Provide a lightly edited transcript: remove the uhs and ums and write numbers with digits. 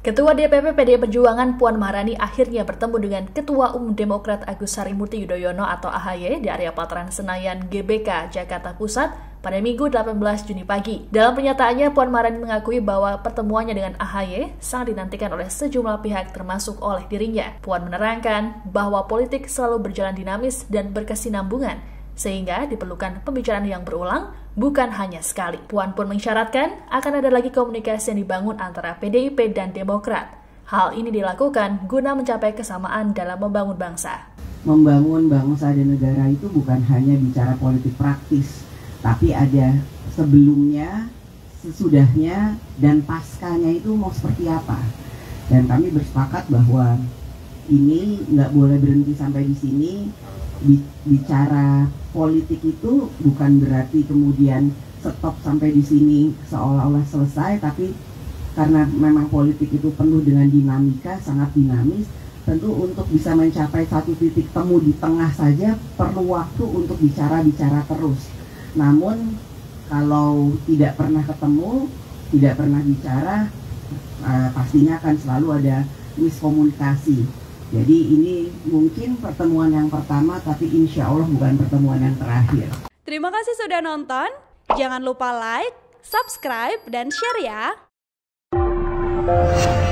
Ketua DPP PDI Perjuangan Puan Maharani akhirnya bertemu dengan Ketua Umum Demokrat Agus Harimurti Yudhoyono atau AHY di area Pelataran Senayan GBK, Jakarta Pusat pada Minggu 18 Juni pagi. Dalam pernyataannya, Puan Maharani mengakui bahwa pertemuannya dengan AHY sangat dinantikan oleh sejumlah pihak termasuk oleh dirinya. Puan menerangkan bahwa politik selalu berjalan dinamis dan berkesinambungan, sehingga diperlukan pembicaraan yang berulang, bukan hanya sekali. Puan pun mengisyaratkan akan ada lagi komunikasi yang dibangun antara PDIP dan Demokrat. Hal ini dilakukan guna mencapai kesamaan dalam membangun bangsa. Membangun bangsa dan negara itu bukan hanya bicara politik praktis, tapi ada sebelumnya, sesudahnya, dan paskanya itu mau seperti apa. Dan kami bersepakat bahwa ini nggak boleh berhenti sampai di sini. Bicara politik itu bukan berarti kemudian stop sampai di sini seolah-olah selesai, tapi karena memang politik itu penuh dengan dinamika, sangat dinamis, tentu untuk bisa mencapai satu titik temu di tengah saja perlu waktu untuk bicara terus. Namun kalau tidak pernah ketemu, tidak pernah bicara, pastinya akan selalu ada miskomunikasi. Jadi ini mungkin pertemuan yang pertama, tapi insya Allah bukan pertemuan yang terakhir. Terima kasih sudah nonton. Jangan lupa like, subscribe, dan share ya.